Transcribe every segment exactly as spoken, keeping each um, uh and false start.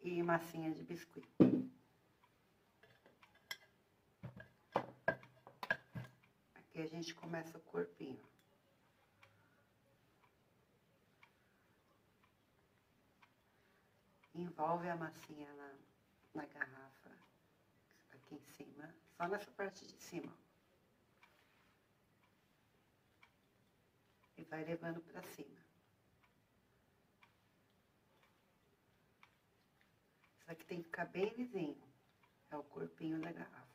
e massinha de biscuit. Aqui a gente começa o corpinho. Envolve a massinha na, na garrafa, aqui em cima, só nessa parte de cima. E vai levando pra cima. Isso aqui tem que ficar bem lisinho. É o corpinho da garrafa.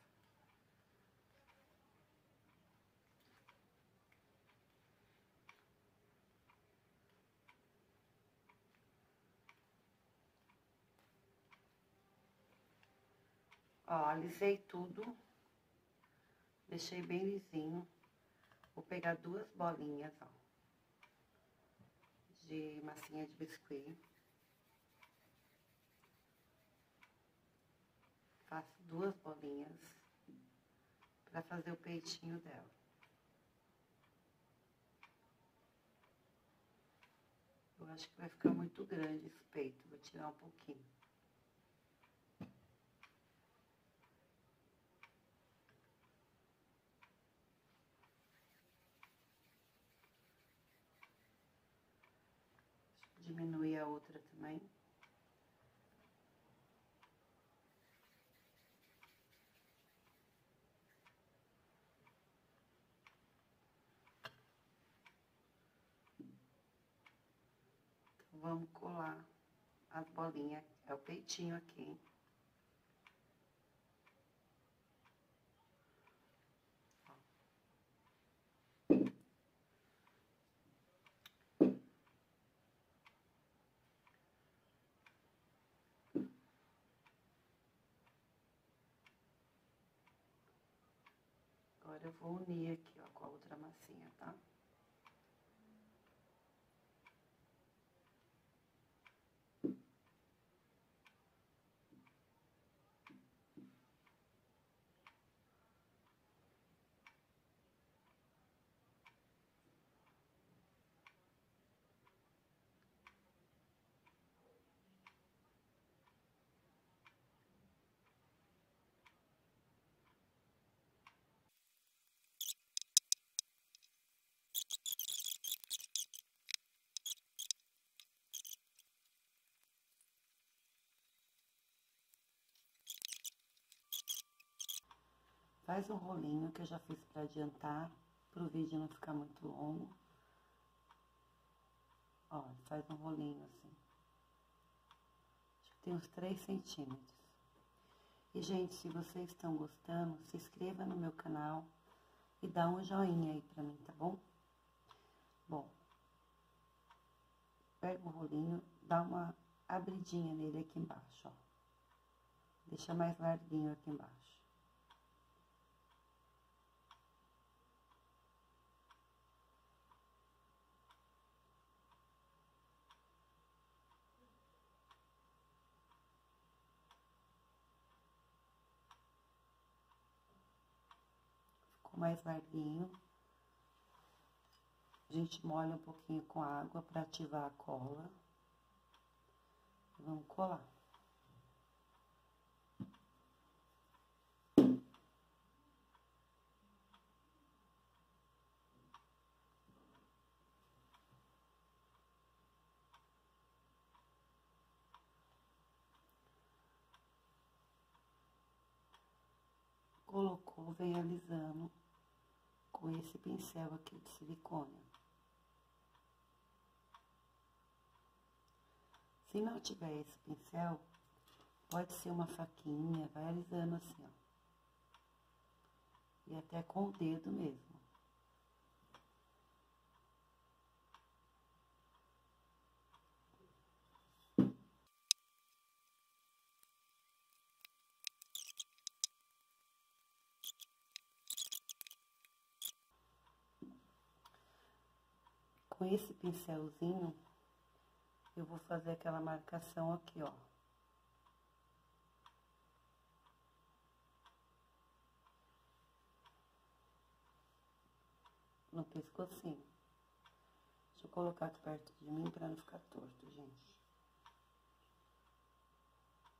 Ó, alisei tudo. Deixei bem lisinho. Vou pegar duas bolinhas, ó, de massinha de biscuit. Faço duas bolinhas pra fazer o peitinho dela. Eu acho que vai ficar muito grande esse peito, vou tirar um pouquinho. Diminuir a outra também. Então, vamos colar as bolinhas. É o peitinho aqui. Agora eu vou unir aqui, ó, com a outra massinha, tá? Faz um rolinho que eu já fiz pra adiantar, pro vídeo não ficar muito longo. Ó, faz um rolinho assim. Acho que tem uns três centímetros. E, gente, se vocês estão gostando, se inscreva no meu canal e dá um joinha aí pra mim, tá bom? Bom, pega o rolinho, dá uma abridinha nele aqui embaixo, ó. Deixa mais larguinho aqui embaixo. Ficou mais larguinho. A gente molha um pouquinho com água para ativar a cola. Vamos colar. Colocou, vem alisando com esse pincel aqui de silicone. Se não tiver esse pincel, pode ser uma faquinha, vai alisando assim, ó. E até com o dedo mesmo. Com esse pincelzinho, eu vou fazer aquela marcação aqui, ó. No pescocinho. Deixa eu colocar aqui perto de mim pra não ficar torto, gente.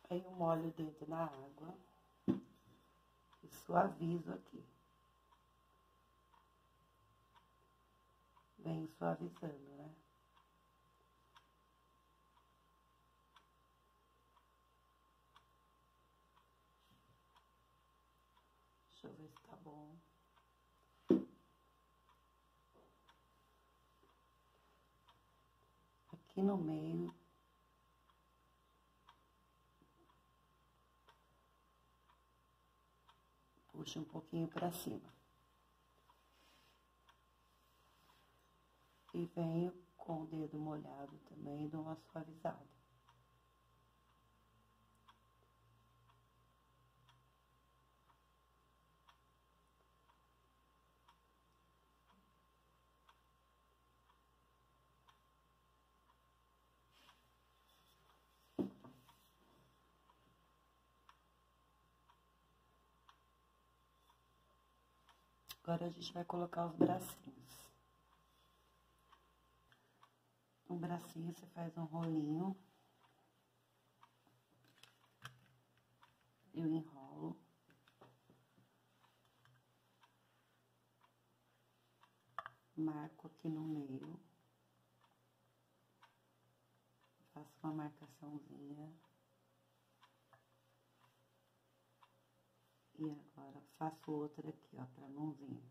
Venho molho o dedo na água e suavizo aqui. Venho suavizando, né? Deixa eu ver se tá bom. Aqui no meio. Puxa um pouquinho pra cima. E venho com o dedo molhado também, dou uma suavizada. Agora a gente vai colocar os bracinhos. Um bracinho você faz um rolinho. Eu enrolo. Marco aqui no meio. Faço uma marcaçãozinha. E agora faço outra aqui, ó, pra mãozinha.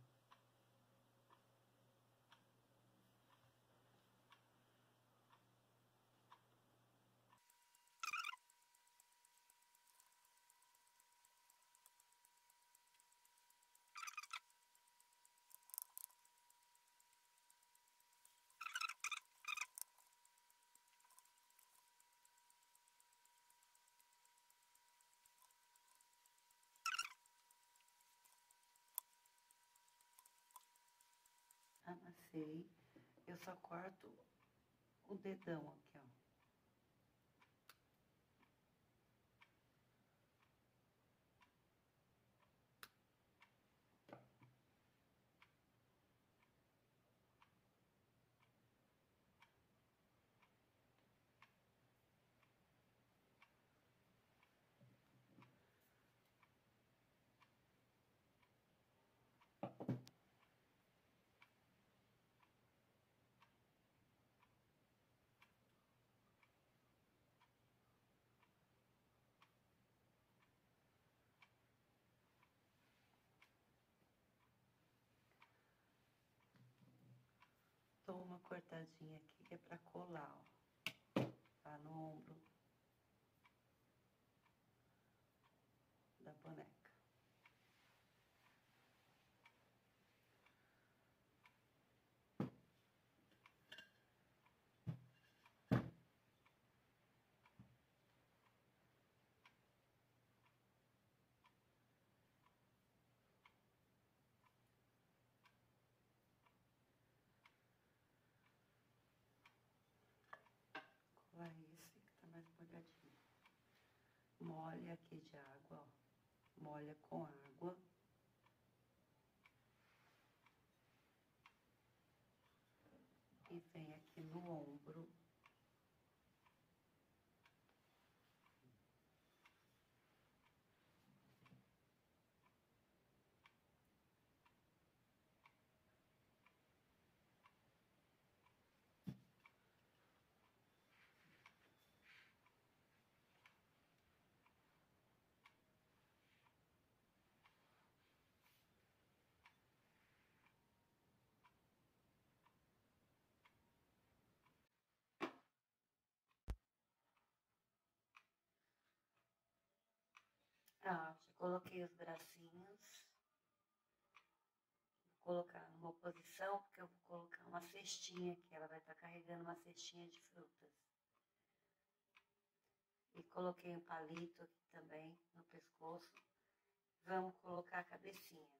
Amassei. Eu só corto o dedão aqui, ó. Dou uma cortadinha aqui que é pra colar, ó. Tá no ombro da boneca. Colar esse que tá mais molhadinho. Molha aqui de água, ó. Molha com água. E vem aqui no ombro. Ah, já coloquei os bracinhos. Vou colocar numa posição, porque eu vou colocar uma cestinha aqui. Ela vai estar carregando uma cestinha de frutas. E coloquei um palito aqui também no pescoço. Vamos colocar a cabecinha.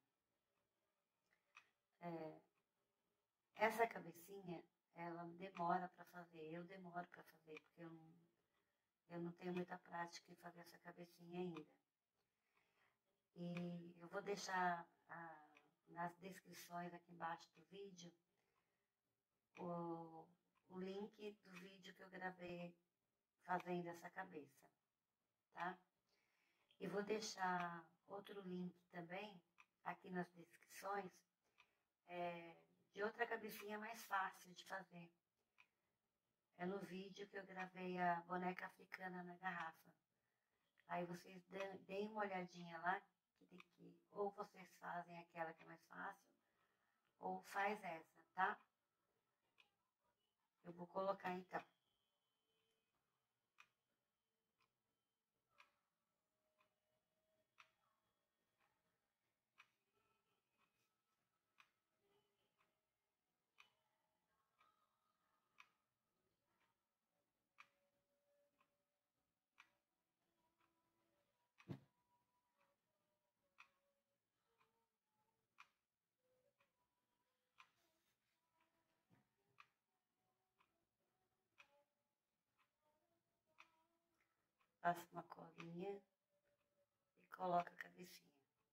É, essa cabecinha, ela demora para fazer. Eu demoro para fazer, porque eu não, eu não tenho muita prática em fazer essa cabecinha ainda. E eu vou deixar a, nas descrições aqui embaixo do vídeo o, o link do vídeo que eu gravei fazendo essa cabeça. tá? E vou deixar outro link também aqui nas descrições é, de outra cabecinha mais fácil de fazer. É no vídeo que eu gravei a boneca africana na garrafa. Aí vocês deem uma olhadinha lá, que tem que, ou vocês fazem aquela que é mais fácil, ou faz essa, tá? Eu vou colocar então. Passa uma colinha e coloca a cabecinha.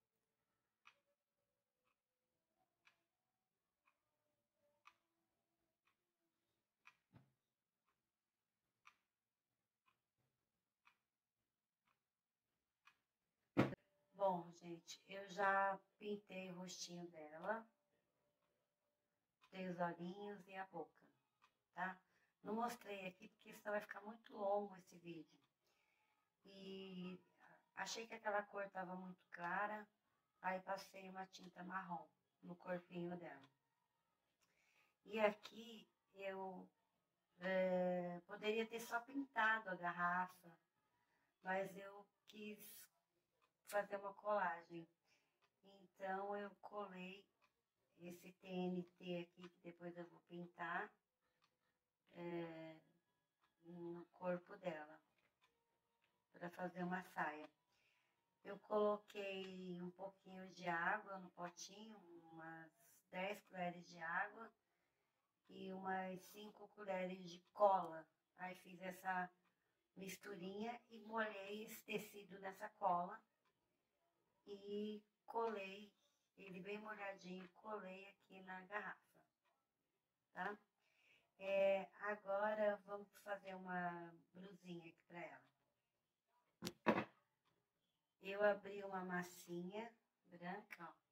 Bom, gente, eu já pintei o rostinho dela, tem os olhinhos e a boca, tá? Não mostrei aqui porque senão vai ficar muito longo esse vídeo. E achei que aquela cor tava muito clara, aí passei uma tinta marrom no corpinho dela. E aqui eu é, poderia ter só pintado a garrafa, mas eu quis fazer uma colagem. Então eu colei esse T N T aqui, que depois eu vou pintar, é, no corpo dela, para fazer uma saia. Eu coloquei um pouquinho de água no potinho, umas dez colheres de água e umas cinco colheres de cola. Aí fiz essa misturinha e molhei esse tecido nessa cola e colei ele bem molhadinho, colei aqui na garrafa, tá? É, agora vamos fazer uma blusinha aqui pra ela. Eu abri uma massinha branca, ó.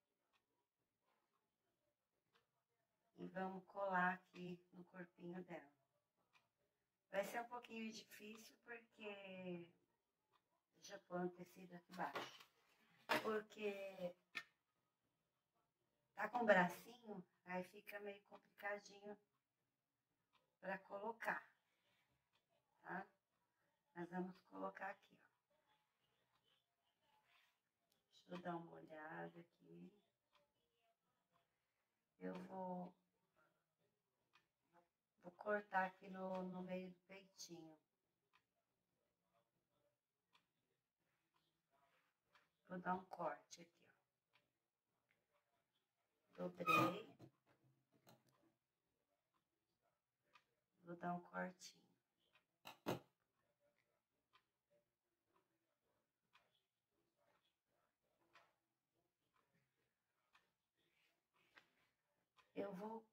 E vamos colar aqui no corpinho dela. Vai ser um pouquinho difícil porque... Deixa eu pôr um tecido aqui embaixo. Porque tá com o bracinho, aí fica meio complicadinho para colocar, tá? Nós vamos colocar aqui, ó. Deixa eu dar uma olhada aqui. Eu vou, vou cortar aqui no, no meio do peitinho. Vou dar um corte aqui, ó. Dobrei. Vou dar um cortinho. Eu vou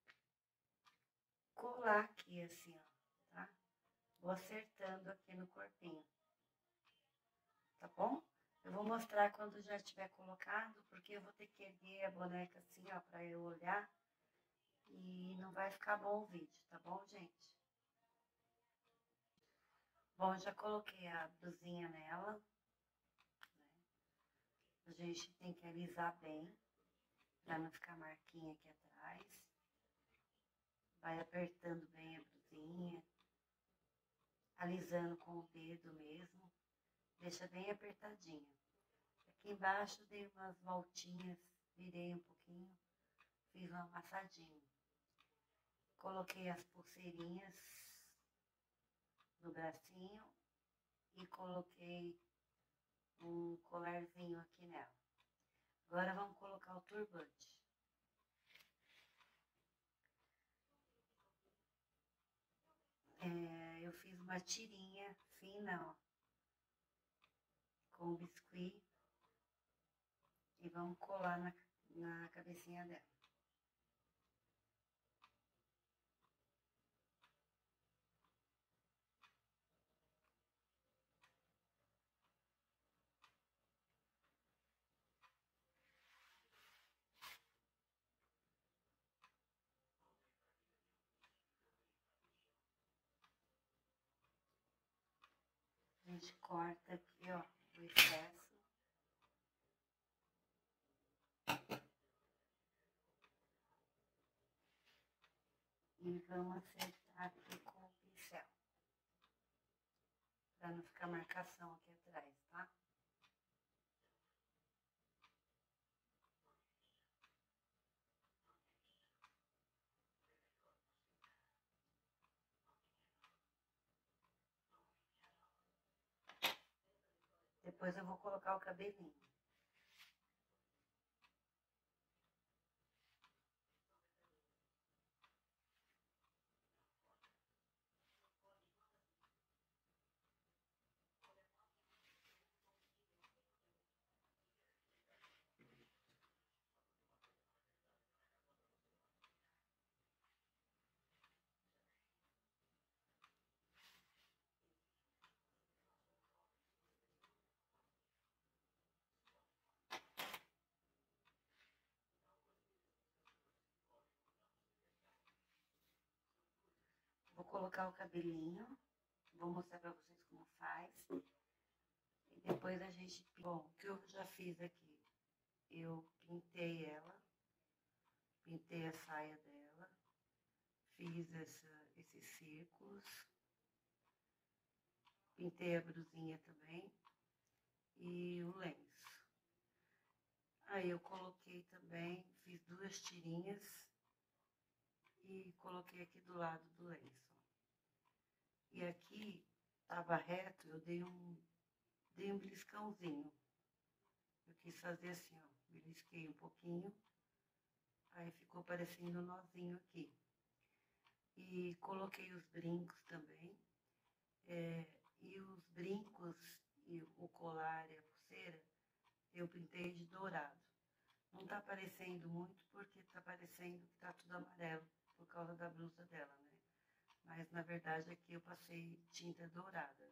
colar aqui assim, ó, tá? Vou acertando aqui no corpinho, tá bom? Eu vou mostrar quando já tiver colocado, porque eu vou ter que erguer a boneca assim, ó, pra eu olhar. E não vai ficar bom o vídeo, tá bom, gente? Bom, já coloquei a blusinha nela, né? A gente tem que alisar bem, pra não ficar marquinha aqui atrás. Vai apertando bem a blusinha, alisando com o dedo mesmo, deixa bem apertadinha. Aqui embaixo dei umas voltinhas, virei um pouquinho, fiz um amassadinho. Coloquei as pulseirinhas no bracinho e coloquei um colarzinho aqui nela. Agora vamos colocar o turbante. É, eu fiz uma tirinha fina, ó, com biscuit e vamos colar na, na cabecinha dela. gente corta aqui, ó, o excesso. E vamos acertar aqui com o pincel. Pra não ficar marcação aqui atrás, tá? Depois eu vou colocar o cabelinho. Vou colocar o cabelinho, vou mostrar pra vocês como faz. E depois a gente... Bom, o que eu já fiz aqui? Eu pintei ela, pintei a saia dela, fiz essa, esses círculos, pintei a brusinha também e o lenço. Aí eu coloquei também, fiz duas tirinhas e coloquei aqui do lado do lenço. E aqui tava reto, eu dei um, dei um beliscãozinho. Eu quis fazer assim, ó, belisquei um pouquinho, aí ficou parecendo um nozinho aqui. E coloquei os brincos também, é, e os brincos e o colar e a pulseira, eu pintei de dourado. Não tá aparecendo muito porque tá parecendo que tá tudo amarelo por causa da blusa dela, né? Mas na verdade aqui eu passei tinta dourada.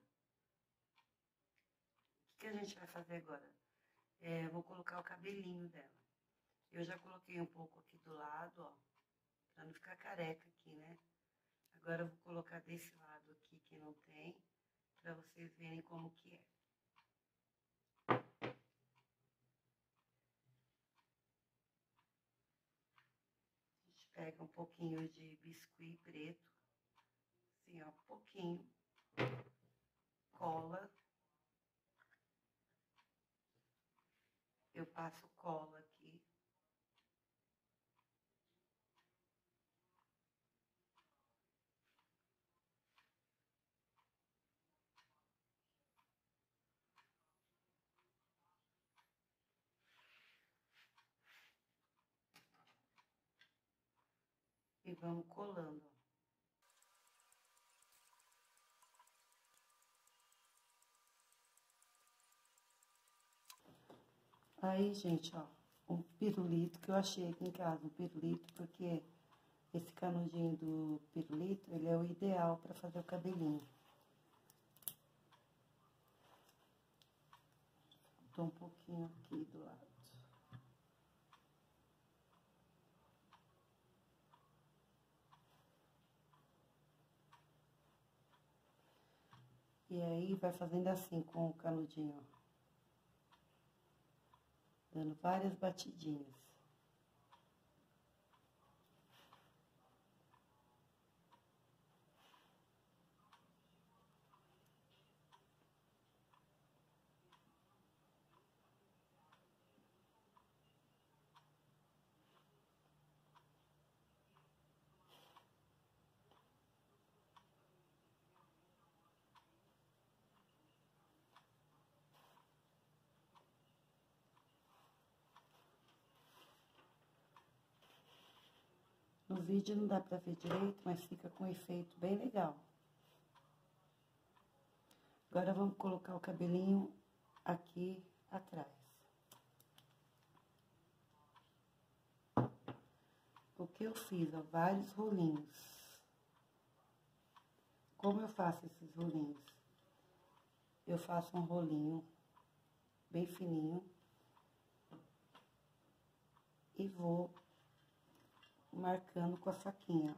O que a gente vai fazer agora? É, vou colocar o cabelinho dela. Eu já coloquei um pouco aqui do lado, ó, pra não ficar careca aqui, né? Agora eu vou colocar desse lado aqui que não tem, pra vocês verem como que é. A gente pega um pouquinho de biscuit preto, assim, ó, um pouquinho, cola. Eu passo cola aqui. E vamos colando. Aí, gente, ó, um pirulito que eu achei aqui em casa, um pirulito, porque esse canudinho do pirulito, ele é o ideal para fazer o cabelinho. Tô um pouquinho aqui do lado. E aí, vai fazendo assim com o canudinho, ó. Dando várias batidinhas. No vídeo não dá pra ver direito, mas fica com um efeito bem legal. Agora vamos colocar o cabelinho aqui atrás. O que eu fiz, ó, vários rolinhos. Como eu faço esses rolinhos? Eu faço um rolinho bem fininho e vou marcando com a faquinha.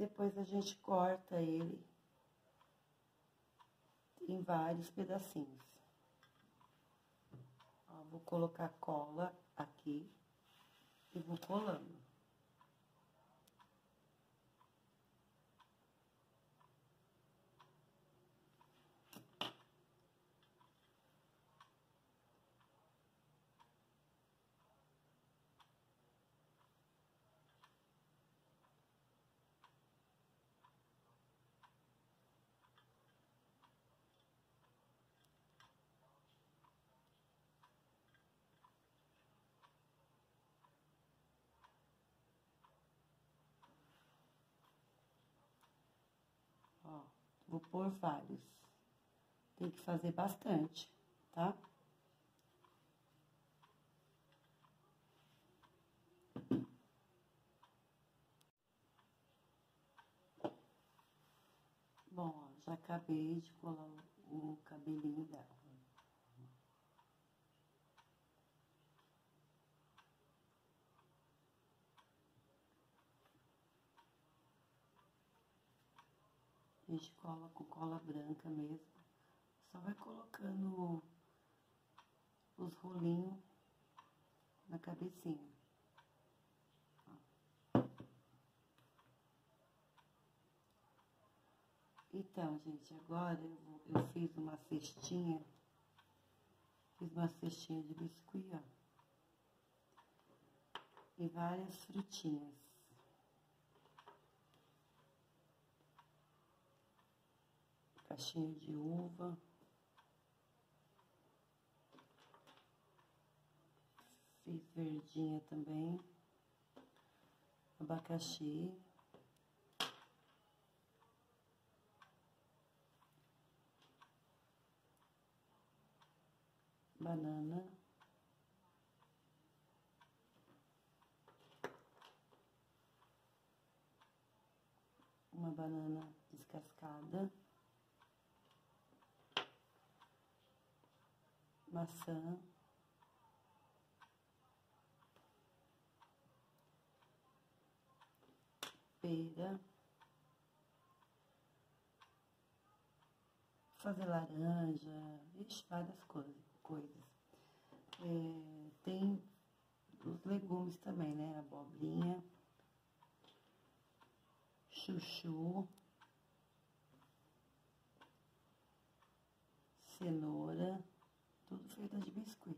depois a gente corta ele em vários pedacinhos. Ó, vou colocar cola aqui e vou colando. Ó, vou pôr vários. Tem que fazer bastante, tá? Bom, ó, já acabei de colar o, o cabelinho dela. A gente cola com cola branca mesmo. Só vai colocando os rolinhos na cabecinha. Então, gente, agora eu, vou, eu fiz uma cestinha, fiz uma cestinha de biscuit, ó, e várias frutinhas. Caixinha de uva. Fiz verdinha também. Abacaxi. Banana. Uma banana descascada. Maçã. Pera. Fazer laranja, ixi, várias coisas. coisas. É, tem os legumes também, né? Abobrinha, chuchu, cenoura, tudo feito de biscuit.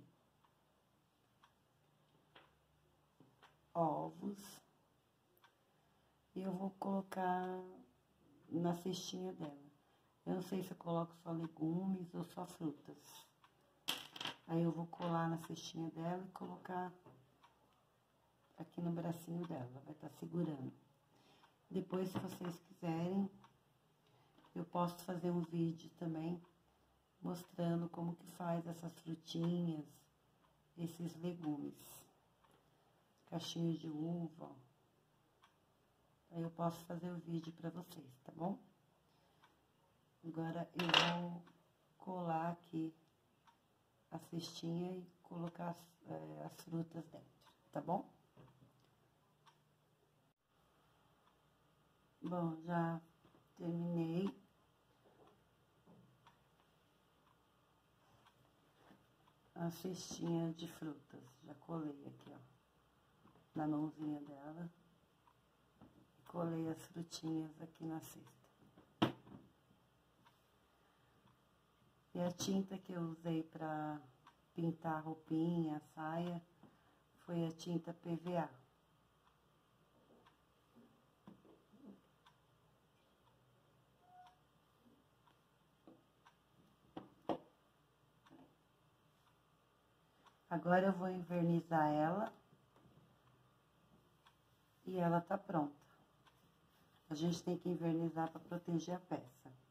Ovos. E eu vou colocar na cestinha dela. Eu não sei se eu coloco só legumes ou só frutas. Aí eu vou colar na cestinha dela e colocar aqui no bracinho dela. Vai estar segurando. Depois, se vocês quiserem, eu posso fazer um vídeo também mostrando como que faz essas frutinhas, esses legumes. Caixinha de uva. Aí eu posso fazer o vídeo pra vocês, tá bom? Agora eu vou colar aqui a cestinha e colocar as, é, as frutas dentro, tá bom? Bom, já terminei. A cestinha de frutas, já colei aqui, ó, na mãozinha dela. Colei as frutinhas aqui na cesta. E a tinta que eu usei pra pintar a roupinha, a saia, foi a tinta P V A. Agora eu vou envernizar ela. E ela tá pronta. A gente tem que envernizar para proteger a peça.